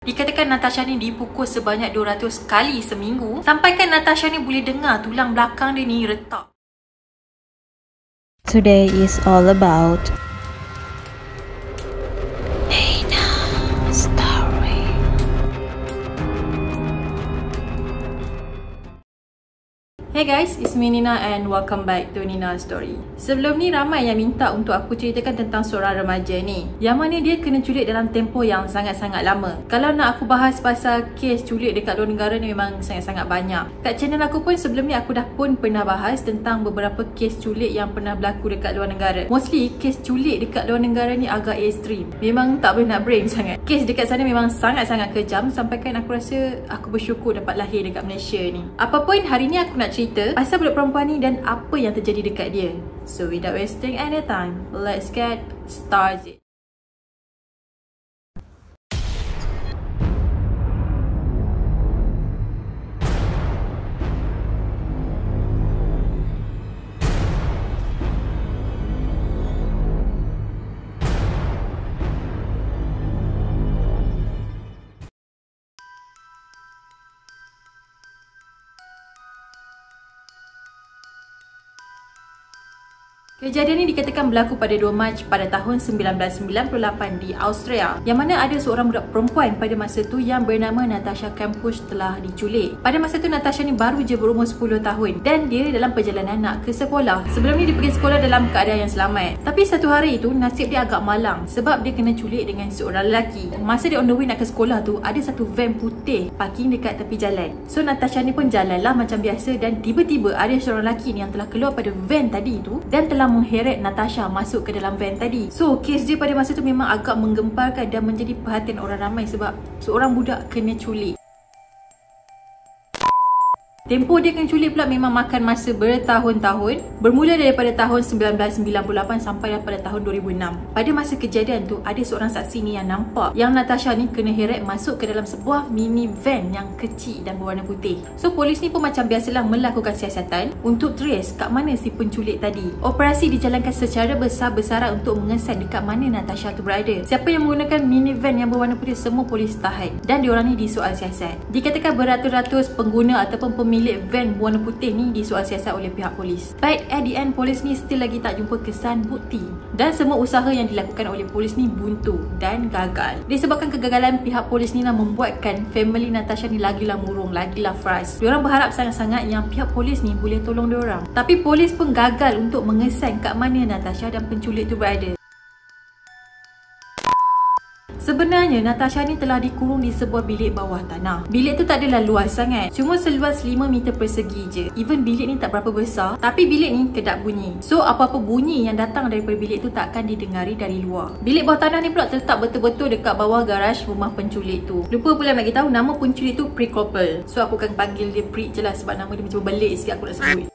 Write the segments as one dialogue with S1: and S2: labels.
S1: Dikatakan Natasha ni dipukul sebanyak 200 kali seminggu, sampaikan Natasha ni boleh dengar tulang belakang dia ni retak.
S2: Today is all about story.
S1: Hey guys, it's me Nina and welcome back to Nina Story. Sebelum ni ramai yang minta untuk aku ceritakan tentang seorang remaja ni, yang mana dia kena culik dalam tempoh yang sangat-sangat lama. Kalau nak aku bahas pasal kes culik dekat luar negara ni memang sangat-sangat banyak. Kat channel aku pun sebelum ni aku dah pun pernah bahas tentang beberapa kes culik yang pernah berlaku dekat luar negara. Mostly kes culik dekat luar negara ni agak ekstrim. Memang tak boleh nak brain sangat. Kes dekat sana memang sangat-sangat kejam, sampaikan aku rasa aku bersyukur dapat lahir dekat Malaysia ni. Apapun, hari ni aku nak cerita pasal budak perempuan ni dan apa yang terjadi dekat dia. So without wasting any time, let's get started. Kejadian ini dikatakan berlaku pada 2 Mac pada tahun 1998 di Austria, yang mana ada seorang budak perempuan pada masa tu yang bernama Natasha Kampusch telah diculik. Pada masa tu Natasha ni baru je berumur 10 tahun dan dia dalam perjalanan nak ke sekolah. Sebelum ni dia pergi sekolah dalam keadaan yang selamat. Tapi satu hari itu nasib dia agak malang sebab dia kena culik dengan seorang lelaki. Masa dia on the way nak ke sekolah tu, ada satu van putih parking dekat tepi jalan. So Natasha ni pun jalanlah macam biasa dan tiba-tiba ada seorang lelaki ni yang telah keluar pada van tadi tu dan telah mengheret Natasha masuk ke dalam van tadi. So kes dia pada masa tu memang agak menggemparkan dan menjadi perhatian orang ramai sebab seorang budak kena culik. Tempoh dia kena culik pula memang makan masa bertahun-tahun, bermula daripada tahun 1998 sampai pada tahun 2006. Pada masa kejadian tu, ada seorang saksi ni yang nampak yang Natasha ni kena heret masuk ke dalam sebuah mini van yang kecil dan berwarna putih. So polis ni pun macam biasalah melakukan siasatan untuk trace kat mana si penculik tadi. Operasi dijalankan secara besar-besaran untuk mengesan dekat mana Natasha tu berada. Siapa yang menggunakan mini van yang berwarna putih, semua polis tahan dan diorang ni disoal siasat. Dikatakan beratus-ratus pengguna ataupun pemilik van berwarna putih ni disoal siasat oleh pihak polis. But at the end, polis ni still lagi tak jumpa kesan bukti dan semua usaha yang dilakukan oleh polis ni buntu dan gagal. Disebabkan kegagalan pihak polis ni lah membuatkan family Natasha ni lagilah murung, lagilah frust. Diorang berharap sangat-sangat yang pihak polis ni boleh tolong diorang. Tapi polis pun gagal untuk mengesan kat mana Natasha dan penculik tu berada. Sebenarnya Natasha ni telah dikurung di sebuah bilik bawah tanah. Bilik tu tak adalah luas sangat, cuma seluas 5 meter persegi je. Even bilik ni tak berapa besar, tapi bilik ni kedap bunyi. So apa-apa bunyi yang datang daripada bilik tu tak akan didengari dari luar. Bilik bawah tanah ni pula terletak betul-betul dekat bawah garaj rumah penculik tu. Lupa pula bagi tahu nama penculik tu Prick Koppel. So aku akan panggil dia Prick je lah sebab nama dia macam belik sikit aku nak sebut.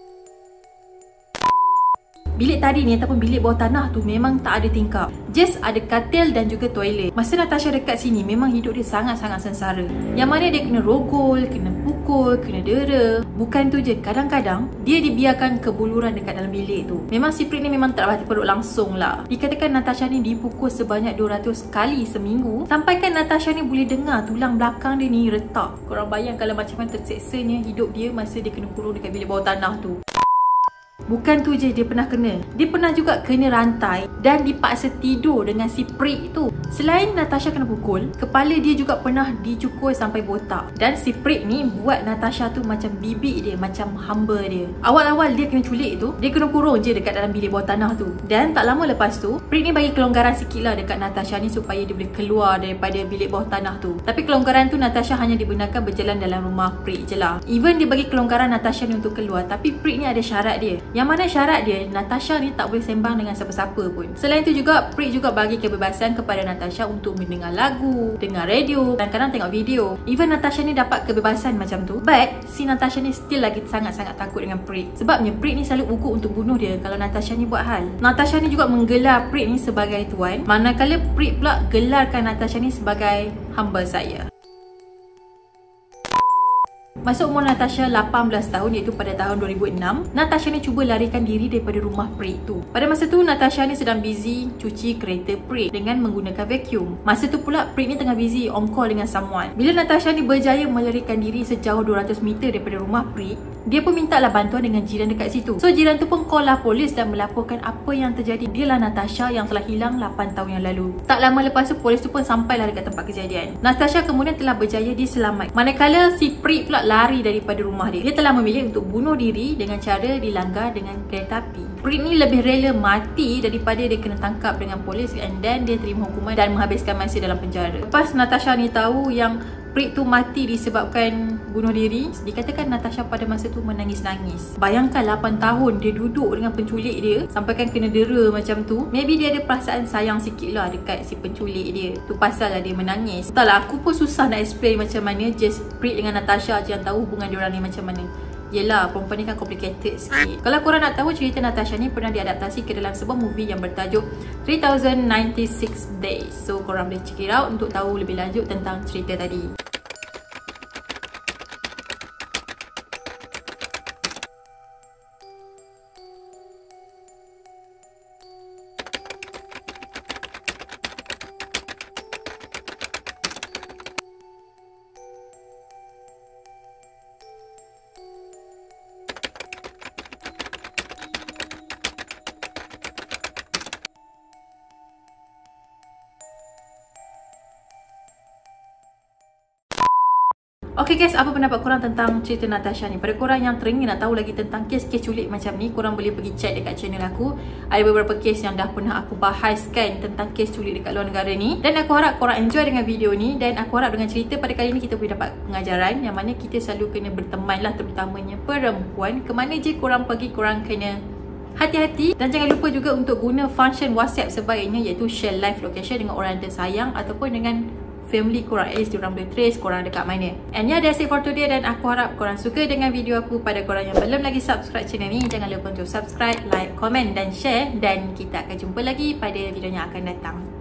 S1: Bilik tadi ni ataupun bilik bawah tanah tu memang tak ada tingkap. Just ada katil dan juga toilet. Masa Natasha dekat sini memang hidup dia sangat-sangat sengsara. Yang mana dia kena rogol, kena pukul, kena dera. Bukan tu je, kadang-kadang dia dibiarkan kebuluran dekat dalam bilik tu. Memang si Prick ni memang tak hati perut langsung lah. Dikatakan Natasha ni dipukul sebanyak 200 kali seminggu, sampaikan Natasha ni boleh dengar tulang belakang dia ni retak. Korang bayang kalau macam mana terseksanya hidup dia masa dia kena kurung dekat bilik bawah tanah tu. Bukan tu je dia pernah kena. Dia pernah juga kena rantai dan dipaksa tidur dengan si Prick tu. Selain Natasha kena pukul, kepala dia juga pernah dicukur sampai botak. Dan si Prick ni buat Natasha tu macam bibik dia, macam hamba dia. Awal-awal dia kena culik tu, dia kena kurung je dekat dalam bilik bawah tanah tu. Dan tak lama lepas tu, Prick ni bagi kelonggaran sikit lah dekat Natasha ni supaya dia boleh keluar daripada bilik bawah tanah tu. Tapi kelonggaran tu Natasha hanya dibenarkan berjalan dalam rumah Prick je lah. Even dia bagi kelonggaran Natasha ni untuk keluar, tapi Prick ni ada syarat dia. Yang mana syarat dia, Natasha ni tak boleh sembang dengan siapa-siapa pun. Selain tu juga, Prick juga bagi kebebasan kepada Natasha untuk mendengar lagu, dengar radio dan kadang tengok video. Even Natasha ni dapat kebebasan macam tu, but si Natasha ni still lagi sangat-sangat takut dengan Prick. Sebabnya Prick ni selalu ugut untuk bunuh dia kalau Natasha ni buat hal. Natasha ni juga menggelar Prick ni sebagai tuan, manakala Prick pula gelarkan Natasha ni sebagai hamba saya. Masa umur Natasha 18 tahun iaitu pada tahun 2006, Natasha ni cuba larikan diri daripada rumah prik tu. Pada masa tu Natasha ni sedang busy cuci kereta prik dengan menggunakan vacuum. Masa tu pula prik ni tengah busy on call dengan someone. Bila Natasha ni berjaya melarikan diri sejauh 200 meter daripada rumah prik, dia pun mintalah bantuan dengan jiran dekat situ. So jiran tu pun call lah polis dan melaporkan apa yang terjadi. Dialah Natasha yang telah hilang 8 tahun yang lalu. Tak lama lepas tu polis tu pun sampailah dekat tempat kejadian. Natasha kemudian telah berjaya diselamatkan. Manakala si prik pula lari daripada rumah dia. Dia telah memilih untuk bunuh diri dengan cara dilanggar dengan kereta api. Prik ni lebih rela mati daripada dia kena tangkap dengan polis and then dia terima hukuman dan menghabiskan masa dalam penjara. Lepas Natasha ni tahu yang prik tu mati disebabkan bunuh diri, dikatakan Natasha pada masa tu menangis-nangis. Bayangkan 8 tahun dia duduk dengan penculik dia sampai kan kena dera macam tu. Maybe dia ada perasaan sayang sikit lah dekat si penculik dia. Tu pasal lah dia menangis. Entahlah, aku pun susah nak explain macam mana just prik dengan Natasha je yang tahu hubungan diorang ni macam mana. Yelah, perempuan ni kan complicated sikit. Kalau korang nak tahu, cerita Natasha ni pernah diadaptasi ke dalam sebuah movie yang bertajuk 3096 Days. So korang boleh check it out untuk tahu lebih lanjut tentang cerita tadi. Okay guys, apa pendapat korang tentang cerita Natasha ni? Pada korang yang teringin nak tahu lagi tentang kes-kes culik macam ni, korang boleh pergi check dekat channel aku. Ada beberapa kes yang dah pernah aku bahaskan tentang kes culik dekat luar negara ni. Dan aku harap korang enjoy dengan video ni. Dan aku harap dengan cerita pada kali ni kita boleh dapat pengajaran yang mana kita selalu kena berteman lah, terutamanya perempuan. Kemana je korang pergi, korang kena hati-hati. Dan jangan lupa juga untuk guna function WhatsApp sebaiknya, iaitu share live location dengan orang tersayang ataupun dengan family korang. At least diorang boleh trace korang dekat mana. And yeah, that's it for today. Dan aku harap korang suka dengan video aku. Pada korang yang belum lagi subscribe channel ni, jangan lupa untuk subscribe, like, komen dan share. Dan kita akan jumpa lagi pada video yang akan datang.